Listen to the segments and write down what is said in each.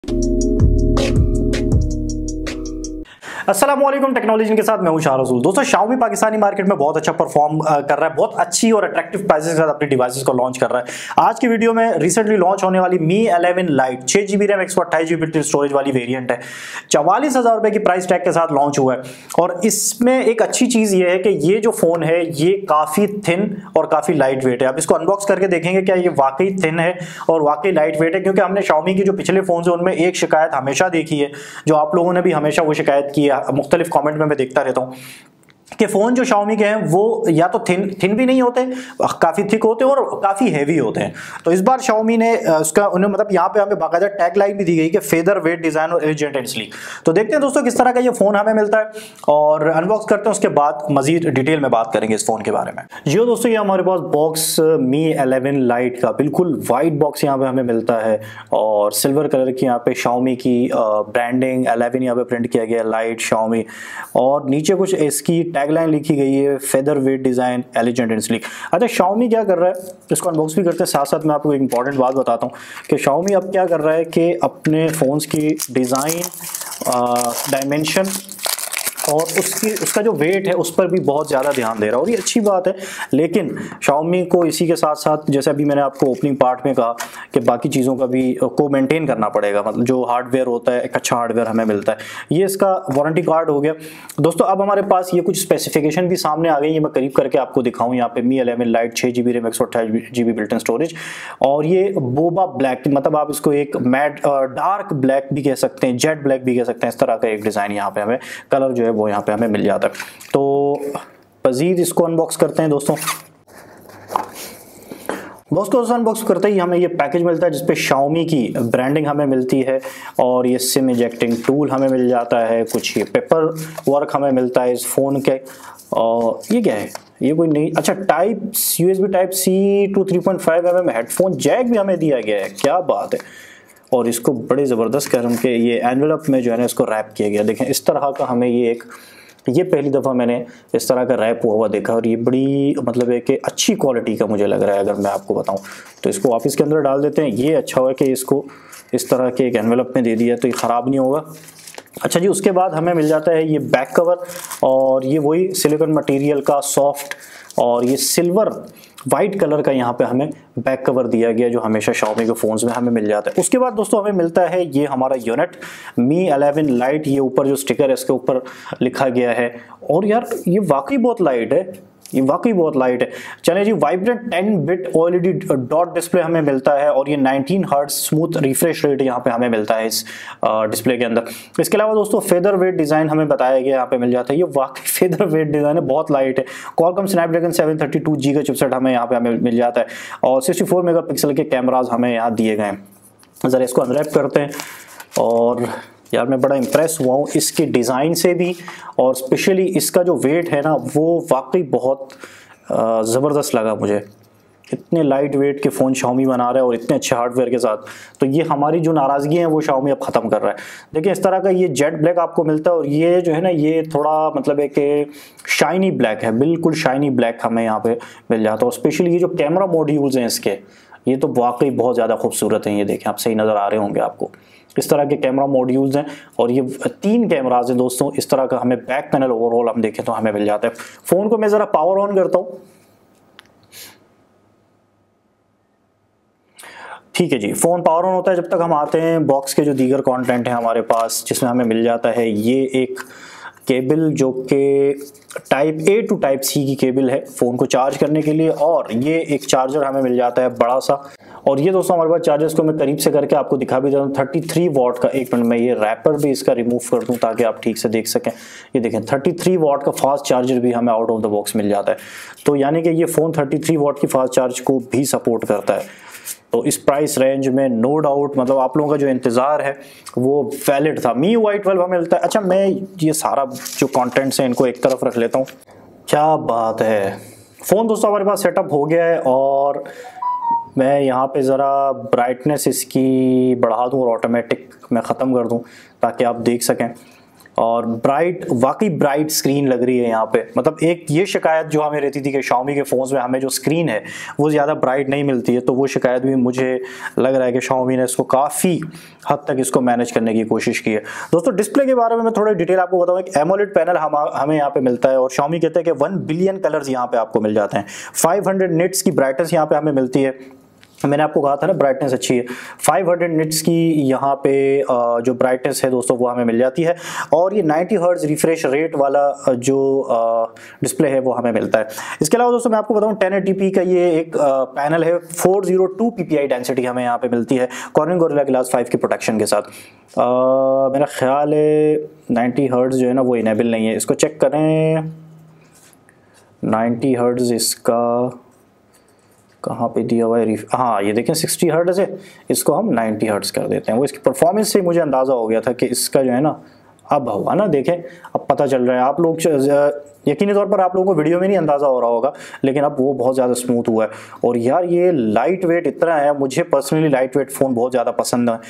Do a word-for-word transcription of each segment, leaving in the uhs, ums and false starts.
अस्सलामुअलैकुम, टेक्नोलॉजी के साथ मैं हूं शाह रसूल। दोस्तों, Xiaomi पाकिस्तानी मार्केट में बहुत अच्छा परफॉर्म कर रहा है, बहुत अच्छी और अट्रैक्टिव प्राइसेस के साथ अपनी डिवाइसेस को लॉन्च कर रहा है। आज की वीडियो में रिसेंटली लॉन्च होने वाली मी इलेवन लाइट छह जीबी रैम एक सौ अट्ठाईस जीबी स्टोरेज वाली वेरिएंट है, चवालीस हजार रुपए की प्राइस टैग के साथ लॉन्च हुआ है। और इसमें एक अच्छी चीज ये है कि ये जो फोन है ये काफी थिन और काफी लाइट वेट है। अब इसको अनबॉक्स करके देखेंगे क्या ये वाकई थिन है और वाकई लाइट वेट है, क्योंकि हमने Xiaomi की जो पिछले फोन है उनमें एक शिकायत हमेशा देखी है, जो आप लोगों ने भी हमेशा वो शिकायत की है, मुख्तलिफ कमेंट में मैं देखता रहता हूं कि फोन जो Xiaomi के हैं वो या तो थिन थिन भी नहीं होते, काफी थिक होते हैं और काफी हैवी होते हैं। तो इस बार Xiaomi ने उसका उन्हें मतलब यहाँ पे हमें बाकायदा टैग लाइन भी दी गई कि फेदर वेट डिजाइन और एलिजेंट एंड स्लीक। तो देखते हैं दोस्तों किस तरह का ये फोन हमें मिलता है और अनबॉक्स करते हैं, उसके बाद मजीद डिटेल में बात करेंगे इस फोन के बारे में। जो दोस्तों ये हमारे पास बॉक्स मी इलेवन लाइट का बिल्कुल वाइट बॉक्स यहाँ पे हमें मिलता है और सिल्वर कलर की यहाँ पे Xiaomi की ब्रांडिंग इलेवन यहाँ पे प्रिंट किया गया लाइट Xiaomi, और नीचे कुछ इसकी टैगलाइन लिखी गई है feather weight design elegant and sleek. अच्छा, Xiaomi क्या कर रहा है, इसको अनबॉक्स भी करते हैं, साथ साथ मैं आपको एक इंपॉर्टेंट बात बताता हूँ कि Xiaomi अब क्या कर रहा है कि अपने फोन्स की डिजाइन, डायमेंशन और उसकी उसका जो वेट है उस पर भी बहुत ज़्यादा ध्यान दे रहा है, और ये अच्छी बात है। लेकिन Xiaomi को इसी के साथ साथ, जैसे अभी मैंने आपको ओपनिंग पार्ट में कहा कि बाकी चीज़ों का भी को मेंटेन करना पड़ेगा, मतलब जो हार्डवेयर होता है एक अच्छा हार्डवेयर हमें मिलता है। ये इसका वारंटी कार्ड हो गया दोस्तों। अब हमारे पास ये कुछ स्पेसिफिकेशन भी सामने आ गई है, मैं करीब करके आपको दिखाऊँ। यहाँ पे मी इलेवन लाइट छः जी बी रैम एक सौ अट्ठाईस G B built in storage, और ये बोबा ब्लैक, मतलब आप इसको एक मैट डार्क ब्लैक भी कह सकते हैं, जेट ब्लैक भी कह सकते हैं, इस तरह का एक डिज़ाइन यहाँ पे हमें कलर जो है वो यहाँ पे हमें मिल जाता है। तो मजीद इसको अनबॉक्स करते हैं दोस्तों। बॉक्स को अनबॉक्स करते ही हमें ये पैकेज मिलता है जिसपे Xiaomi की ब्रांडिंग हमें मिलती है, और ये सिम इजेक्टिंग टूल हमें मिल जाता है, कुछ ये पेपर वर्क हमें मिलता है इस फोन के। और ये क्या है, ये कोई नहीं, अच्छा type USB type C to three point five M M headphone jack भी हमें दिया गया है, क्या बात है। और इसको बड़े ज़बरदस्त किस्म के ये एनवेलप में जो है ना इसको रैप किया गया, देखें इस तरह का हमें ये एक, ये पहली दफ़ा मैंने इस तरह का रैप हुआ हुआ देखा, और ये बड़ी मतलब है कि अच्छी क्वालिटी का मुझे लग रहा है। अगर मैं आपको बताऊं तो इसको आप इसके अंदर डाल देते हैं, ये अच्छा हुआ कि इसको इस तरह के एक एनवेलप में दे दिया तो ये ख़राब नहीं होगा। अच्छा जी, उसके बाद हमें मिल जाता है ये बैक कवर, और ये वही सिलिकॉन मटेरियल का सॉफ्ट और ये सिल्वर वाइट कलर का यहाँ पे हमें बैक कवर दिया गया, जो हमेशा Xiaomi के फ़ोन्स में हमें मिल जाता है। उसके बाद दोस्तों हमें मिलता है ये हमारा यूनिट मी इलेवन लाइट, ये ऊपर जो स्टिकर है इसके ऊपर लिखा गया है, और यार ये वाकई बहुत लाइट है, ये वाकई बहुत लाइट है। चलिए जी, vibrant ten bit OLED dot display हमें मिलता है, और ये nineteen hertz smooth refresh rate यहाँ पे हमें मिलता है इस डिस्प्ले के अंदर। इसके अलावा दोस्तों फेदर वेट डिज़ाइन हमें बताया गया यहाँ पे मिल जाता है, ये वाकई फेदर वेट डिज़ाइन है, बहुत लाइट है। Qualcomm Snapdragon seven thirty two G का चिपसेट हमें यहाँ पे हमें मिल जाता है, और सिक्सटी फोर मेगा पिक्सल के कैमराज हमें यहाँ दिए गए हैं। ज़रा इसको अनरैप करते हैं, और यार मैं बड़ा इम्प्रेस हुआ हूँ इसके डिज़ाइन से भी, और स्पेशली इसका जो वेट है ना वो वाकई बहुत ज़बरदस्त लगा मुझे। इतने लाइट वेट के फ़ोन Xiaomi बना रहा है और इतने अच्छे हार्डवेयर के साथ, तो ये हमारी जो नाराज़गी है वो Xiaomi अब ख़त्म कर रहा है। देखिए इस तरह का ये जेट ब्लैक आपको मिलता है, और ये जो है ना ये थोड़ा मतलब है कि शाइनी ब्लैक है, बिल्कुल शाइनी ब्लैक हमें यहाँ पे मिल जाता है। और स्पेशली ये जो कैमरा मॉड्यूल्स हैं इसके, ये तो वाकई बहुत ज़्यादा खूबसूरत हैं। ये देखें, आप सही नज़र आ रहे होंगे आपको, इस तरह के कैमरा मॉड्यूल्स हैं, और ये तीन कैमराज हैं दोस्तों। इस तरह का हमें बैक पैनल ओवरऑल हम देखें तो हमें मिल जाता है। फ़ोन को मैं ज़रा पावर ऑन करता हूँ, ठीक है जी, फ़ोन पावर ऑन होता है। जब तक हम आते हैं बॉक्स के जो दीगर कंटेंट है हमारे पास, जिसमें हमें मिल जाता है ये एक केबल जो कि type A to type C की केबल है फ़ोन को चार्ज करने के लिए, और ये एक चार्जर हमें मिल जाता है बड़ा सा। और ये दोस्तों हमारे पास चार्जर्स को मैं करीब से करके आपको दिखा भी देता हूँ, थर्टी थ्री वॉट का। एक मिनट में ये रैपर भी इसका रिमूव कर दूँ ताकि आप ठीक से देख सकें। ये देखें थर्टी थ्री वॉट का फास्ट चार्जर भी हमें आउट ऑफ द बॉक्स मिल जाता है, तो यानी कि ये फ़ोन थर्टी थ्री वॉट की फास्ट चार्ज को भी सपोर्ट करता है। तो इस प्राइस रेंज में नो डाउट मतलब आप लोगों का जो इंतज़ार है वो वैलिड था। मी वाई ट्वेल्व हमें मिलता है। अच्छा, मैं ये सारा जो कंटेंट्स हैं इनको एक तरफ रख लेता हूँ। क्या बात है, फ़ोन दोस्तों हमारे पास सेटअप हो गया है, और मैं यहाँ पे ज़रा ब्राइटनेस इसकी बढ़ा दूँ और ऑटोमेटिक मैं ख़त्म कर दूँ ताकि आप देख सकें। और ब्राइट, वाकई ब्राइट स्क्रीन लग रही है यहाँ पे। मतलब एक ये शिकायत जो हमें रहती थी कि Xiaomi के फ़ोन्स में हमें जो स्क्रीन है वो ज़्यादा ब्राइट नहीं मिलती है, तो वो शिकायत भी मुझे लग रहा है कि Xiaomi ने इसको काफ़ी हद तक इसको मैनेज करने की कोशिश की है। दोस्तों डिस्प्ले के बारे में मैं थोड़ा डिटेल आपको बताऊँ। एक एमोलेड पैनल हम हमें यहाँ पे मिलता है और Xiaomi कहते हैं कि वन बिलियन कलर्स यहाँ पे आपको मिल जाते हैं। फाइव हंड्रेड निट्स की ब्राइटनेस यहाँ पे हमें मिलती है। मैंने आपको कहा था ना ब्राइटनेस अच्छी है। फाइव हंड्रेड निट्स की यहाँ पे जो ब्राइटनेस है दोस्तों वो हमें मिल जाती है और ये नाइंटी हर्ट्ज रिफ्रेश रेट वाला जो डिस्प्ले है वो हमें मिलता है। इसके अलावा दोस्तों मैं आपको बताऊँ टेन एटी पी का ये एक पैनल है, four zero two P P I density हमें यहाँ पे मिलती है कॉर्निंग गोरिल्ला ग्लास फाइव की प्रोटेक्शन के साथ। आ, मेरा ख्याल है नाइंटी हर्ट्ज जो है ना वो इनेबल नहीं है, इसको चेक करें। नाइंटी हर्ट्ज इसका कहाँ पे दिया हुआ है? हाँ ये देखें सिक्सटी हर्ट्ज है, इसको हम नाइंटी हर्ट्ज कर देते हैं। वो इसकी परफॉर्मेंस से मुझे अंदाज़ा हो गया था कि इसका जो है ना अब हुआ ना, देखें अब पता चल रहा है। आप लोग यकीनी तौर पर आप लोगों को वीडियो में नहीं अंदाज़ा हो रहा होगा, लेकिन अब वो बहुत ज़्यादा स्मूथ हुआ है। और यार ये लाइट वेट इतना है, मुझे पर्सनली लाइट वेट फ़ोन बहुत ज़्यादा पसंद है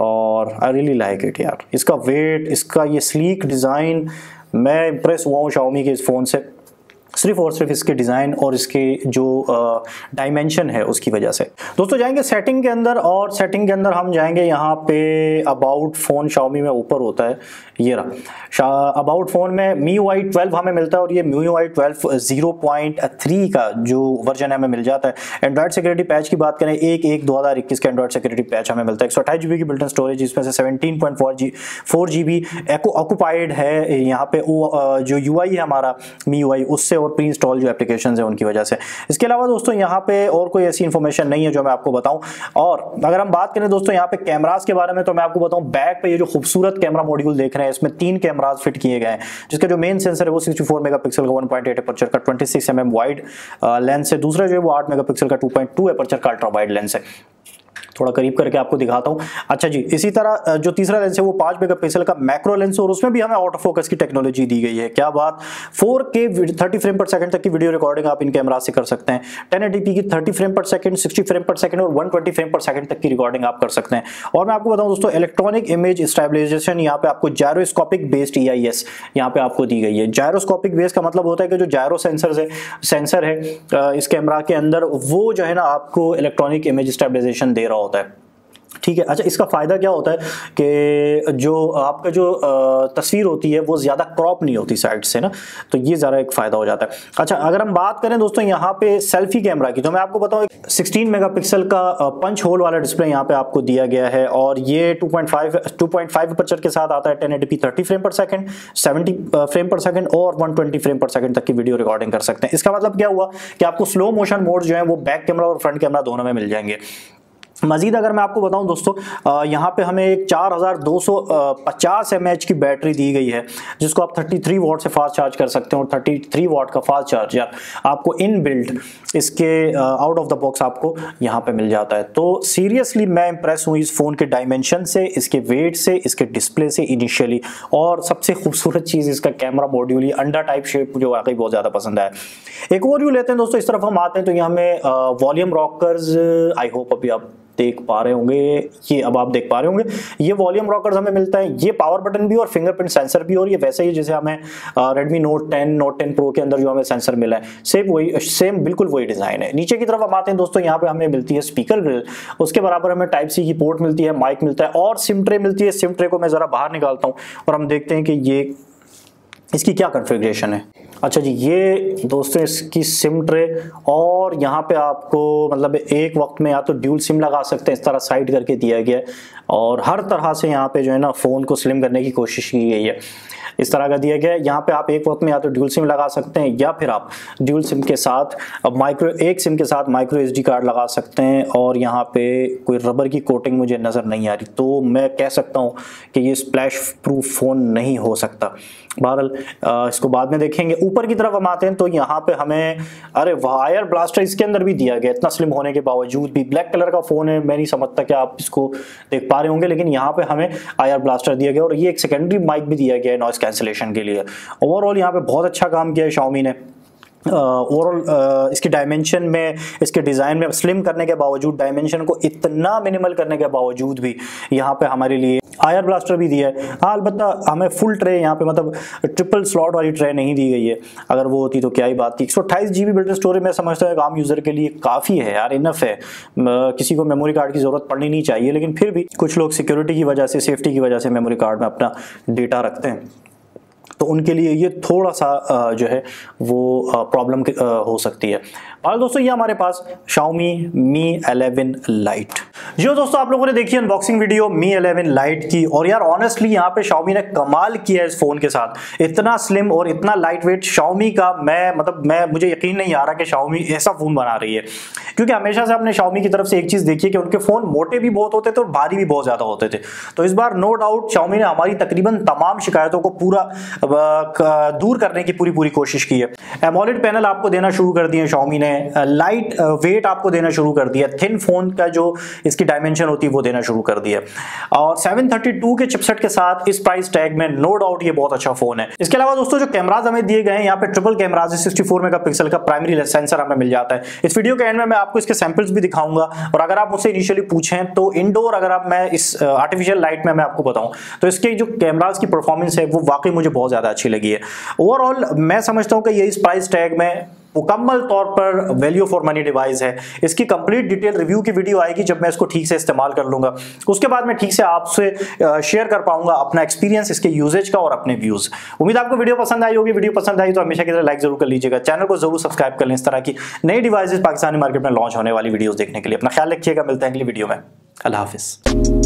और आई रियली लाइक इट यार। इसका वेट, इसका ये स्लीक डिज़ाइन, मैं इम्प्रेस हुआ हूँ Xiaomi के इस फ़ोन से, सिर्फ और सिर्फ इसके डिज़ाइन और इसके जो डायमेंशन है उसकी वजह से। दोस्तों जाएंगे सेटिंग के अंदर और सेटिंग के अंदर हम जाएंगे यहाँ पे अबाउट फ़ोन Xiaomi में ऊपर होता है, ये रहा अबाउट फ़ोन में M I U I twelve हमें मिलता है और ये M I U I twelve zero point three का जो वर्जन हमें मिल जाता है। एंड्रॉइड सिक्योरिटी पैच की बात करें, एक एक दो हज़ार इक्कीस का एंड्रॉइड सिक्योरिटी पैच हमें मिलता है। एक सौ अट्ठाईस जी बी की बिल्ट इन स्टोरेज, इसमें से seventeen point four G four G B occupied है यहाँ पे। जो यू आई है हमारा M I U I उससे और प्री इंस्टॉल जो एप्लीकेशंस है उनकी वजह से। इसके अलावा दोस्तों यहाँ पे और कोई ऐसी इन्फॉर्मेशन नहीं है जो मैं आपको बताऊं। और अगर हम बात करें दोस्तों यहाँ पे कैमरास के बारे में, तो मैं आपको बताऊं बैक पे ये जो खूबसूरत कैमरा मॉड्यूल देख रहे हैं इसमें तीन कैमरास फिट किए गए हैं, जिसका जो मेन सेंसर है वो सिक्सटी फोर मेगापिक्सल का वन पॉइंट एट एपर्चर का twenty six M M wide lens है। दूसरा जो है वो आठ मेगापिक्सल का टू पॉइंट टू एपर्चर का अल्ट्रा वाइड लेंस है। थोड़ा करीब करके आपको दिखाता हूं। अच्छा जी, इसी तरह जो तीसरा लेंस है वो पाँच मेगापिक्सल का मैक्रो लेंस और उसमें भी हमें ऑटो फोकस की टेक्नोलॉजी दी गई है। क्या बात, फोर के थर्टी फ्रेम पर सेकंड तक की वीडियो रिकॉर्डिंग आप इन कैमरा से कर सकते हैं। टेन एटी पी की thirty frame per second, sixty frame per second और one twenty frame per second तक की रिकॉर्डिंग आप कर सकते हैं। और मैं आपको बताऊं दोस्तों इलेक्ट्रॉनिक इमेज स्टेबलाइजेशन यहाँ पे आपको gyroscopic based E I S यहाँ पे आपको दी गई है। जायरोस्कोपिक बेस्ड का मतलब होता है कि जो जायरो सेंसर है सेंसर है इस कैमरा के अंदर, वो जो है ना आपको इलेक्ट्रॉनिक इमेज स्टेबलाइजेशन दे रहा होता है। ठीक है। अच्छा, इसका फ़ायदा क्या होता है कि जो आपका जो तस्वीर होती है वो ज़्यादा क्रॉप नहीं होती साइड से ना, तो ये ज़रा एक फ़ायदा हो जाता है। अच्छा, अगर हम बात करें दोस्तों यहाँ पे सेल्फी कैमरा की, तो मैं आपको बताऊँ सिक्सटीन मेगापिक्सल का पंच होल वाला डिस्प्ले यहाँ पे आपको दिया गया है और ये two point five two point five aperture के साथ आता है। Ten eighty P thirty frame per second, seventy frame per second और one twenty frame per second तक की वीडियो रिकॉर्डिंग कर सकते हैं। इसका मतलब क्या हुआ कि आपको स्लो मोशन मोड जो है वो बैक कैमरा और फ्रंट कैमरा दोनों में मिल जाएंगे। मजीद अगर मैं आपको बताऊं दोस्तों, यहाँ पे हमें एक चार हज़ार दो सौ पचास एम एच की बैटरी दी गई है, जिसको आप थर्टी थ्री वॉट से फास्ट चार्ज कर सकते हैं और थर्टी थ्री वॉट का फास्ट चार्जर आपको इन बिल्ट इसके आउट ऑफ द बॉक्स आपको यहाँ पे मिल जाता है। तो सीरियसली मैं इंप्रेस हूँ इस फ़ोन के डायमेंशन से, इसके वेट से, इसके डिस्प्ले से इनिशियली, और सबसे खूबसूरत चीज़ इसका कैमरा मॉड्यूल, ये अंडा टाइप शेप मुझे वाकई बहुत ज़्यादा पसंद है। एक और व्यू लेते हैं दोस्तों, इस तरफ हम आते हैं तो यहाँ हमें वॉल्यूम रॉकर्स, आई होप अभी आप देख पा रहे होंगे, ये अब आप देख पा रहे होंगे, ये वॉल्यूम रॉकर्स हमें मिलता है। ये पावर बटन भी और फिंगरप्रिंट सेंसर भी, और ये वैसे ही जैसे हमें Redmi Note ten Note ten Pro के अंदर जो हमें सेंसर मिला है, सेम वही सेम बिल्कुल वही डिजाइन है। नीचे की तरफ हम आते हैं दोस्तों, यहाँ पे हमें मिलती है स्पीकर ग्रिल, उसके बराबर हमें टाइप सी की पोर्ट मिलती है, माइक मिलता है और सिम ट्रे मिलती है। सिम ट्रे को मैं जरा बाहर निकालता हूँ और हम देखते हैं कि ये इसकी क्या कॉन्फ़िगरेशन है। अच्छा जी, ये दोस्तों इसकी सिम ट्रे, और यहाँ पे आपको मतलब एक वक्त में या तो ड्यूल सिम लगा सकते हैं, इस तरह साइड करके दिया गया है, और हर तरह से यहाँ पे जो है ना फ़ोन को स्लिम करने की कोशिश की गई है, इस तरह का दिया गया है। यहाँ पे आप एक वक्त में या तो ड्यूल सिम लगा सकते हैं या फिर आप ड्यूल सिम के साथ माइक्रो एक सिम के साथ माइक्रो एसडी कार्ड लगा सकते हैं। और यहाँ पे कोई रबर की कोटिंग मुझे नज़र नहीं आ रही, तो मैं कह सकता हूँ कि ये स्प्लैश प्रूफ फ़ोन नहीं हो सकता। बहरहाल इसको बाद में देखेंगे। ऊपर की तरफ हम आते हैं तो यहाँ पे हमें, अरे वायर ब्लास्टर इसके अंदर भी दिया गया, इतना स्लिम होने के बावजूद भी। ब्लैक कलर का फ़ोन है, मैं नहीं समझता कि आप इसको देख पा रहे होंगे, लेकिन यहाँ पे हमें आयर ब्लास्टर दिया गया और ये एक सेकेंडरी माइक भी दिया गया है नॉइस कैंसिलेशन के लिए। ओवरऑल यहाँ पे बहुत अच्छा काम किया है Xiaomi ने। ओवरऑल इसकी डायमेंशन में, इसके डिज़ाइन में स्लिम करने के बावजूद, डायमेंशन को इतना मिनिमल करने के बावजूद भी यहाँ पे हमारे लिए आयर ब्लास्टर भी दिया है। हाँ, अलबत्ता हमें फुल ट्रे यहाँ पे मतलब ट्रिपल स्लॉट वाली ट्रे नहीं दी गई है। अगर वो होती तो क्या ही बात थी। एक सौ अट्ठाईस जी बी बिल्ट स्टोरेज मैं समझता हूँ आम यूज़र के लिए काफ़ी है यार, इनफ है। किसी को मेमोरी कार्ड की ज़रूरत पड़नी नहीं चाहिए, लेकिन फिर भी कुछ लोग सिक्योरिटी की वजह से, सेफ्टी की वजह से मेमोरी कार्ड में अपना डेटा रखते हैं, तो उनके लिए ये थोड़ा सा जो है वो प्रॉब्लम हो सकती है। और दोस्तों ये हमारे पास Xiaomi Mi इलेवन Lite। जो दोस्तों आप लोगों ने देखी unboxing video Mi eleven Lite की, और यार ऑनेस्टली यहाँ पे Xiaomi ने कमाल किया है इस फोन के साथ। इतना स्लिम और इतना लाइट वेट Xiaomi का मैं मतलब मैं मुझे यकीन नहीं आ रहा कि Xiaomi ऐसा फोन बना रही है, क्योंकि हमेशा से अपने Xiaomi की तरफ से एक चीज देखी है कि उनके फोन मोटे भी बहुत होते थे और भारी भी बहुत ज्यादा होते थे। तो इस बार नो डाउट Xiaomi ने हमारी तकरीबन तमाम शिकायतों को पूरा दूर करने की पूरी पूरी कोशिश की है। एमोलेड पैनल आपको देना शुरू कर दिए Xiaomi ने, लाइट वेट आपको देना शुरू कर दिया, थिन फोन का जो इसकी डायमेंशन होती है वो देना शुरू कर दिया, और सेवन थर्टी टू के चिपसेट के साथ इस प्राइस टैग में नो डाउट ये बहुत अच्छा फोन है। इसके अलावा दोस्तों जो कैमराज हमें दिए गए हैं, यहाँ पे ट्रिपल कैमराज है, सिक्सटी फोर मेगापिक्सल का प्राइमरी सेंसर हमें मिल जाता है। इस वीडियो के एंड में मैं आपको इसके सैंपल्स भी दिखाऊंगा, और अगर आप मुझसे इनिशियली पूछें तो इंडोर अगर आप मैं इस आर्टिफिशियल लाइट में मैं आपको बताऊं तो इसके जो कैमराज की परफॉर्मेंस है वो वाकई मुझे बहुत ज्यादा अच्छी लगी है। ओवरऑल मैं समझता हूं कि ये इस प्राइस टैग में मुकम्मल तौर पर वैल्यू फॉर मनी डिवाइस है। इसकी कंप्लीट डिटेल रिव्यू की वीडियो आएगी जब मैं इसको ठीक से इस्तेमाल कर लूंगा, उसके बाद मैं ठीक से आपसे शेयर कर पाऊंगा अपना एक्सपीरियंस इसके यूजेज का और अपने व्यूज। उम्मीद आपको वीडियो पसंद आई होगी। वीडियो पसंद आई तो हमेशा की तरह लाइक जरूर कर लीजिएगा, चैनल को जरूर सब्सक्राइब कर लें इस तरह की नई डिवाइसेस पाकिस्तानी मार्केट में लॉन्च होने वाली वीडियोस देखने के लिए। अपना ख्याल रखिएगा, मिलते हैं अगली वीडियो में। अल्लाह हाफिज।